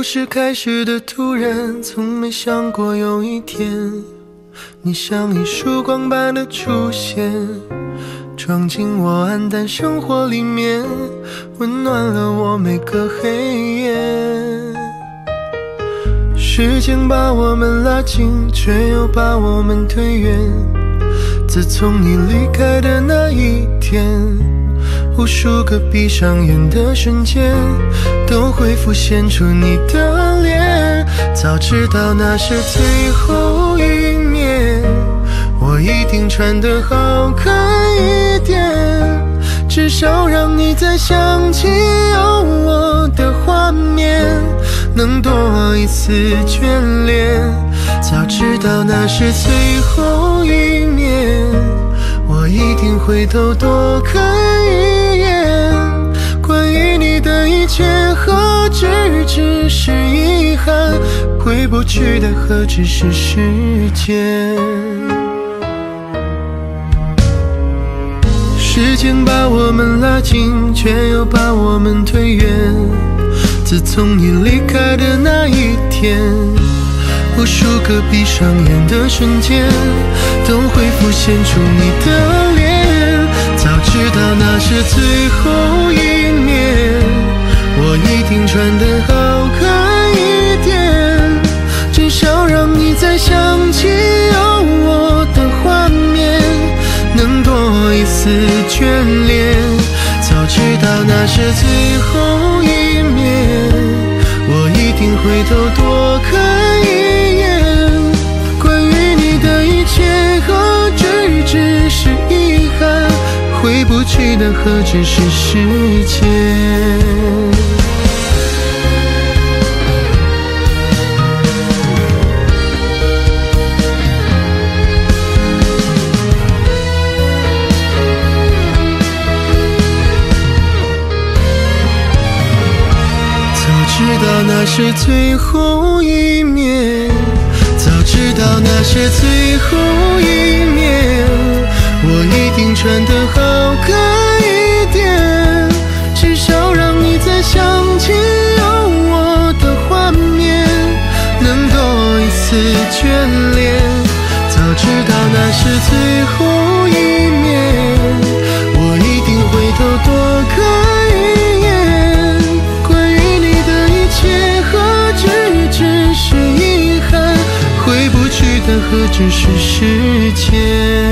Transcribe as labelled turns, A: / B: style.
A: 故事开始的突然，从没想过有一天，你像一束光般的出现，闯进我暗淡生活里面，温暖了我每个黑夜。时间把我们拉近，却又把我们推远。自从你离开的那一天，无数个闭上眼的瞬间，都会浮现出你的脸。早知道那是最后一面，我一定穿得好看一点，至少让你再想起有我的画面，能多一丝眷恋。早知道那是最后一面，我一定回头多看一眼。关于你的一切，何止只是遗憾，回不去的何止是时间。时间把我们拉近，却又把我们推远。自从你离开的那一天，无数个闭上眼的瞬间，都会浮现出你的脸。早知道那是最后一面，我一定穿得好看一点，至少让你再想起有我的画面，能多一丝眷恋。早知道那是最后一面，我一定回头多看一眼。关于你的一切，何止只是遗憾，回不去的何止是时间。早知道那是最后一面，早知道那是最后一面，我一定穿得好看一点，至少让你再想起有我的画面，能多一丝眷恋。早知道那是最后一面，我一定回头多看一眼。关于你的一切，何止只是遗憾，回不去的何止是时间。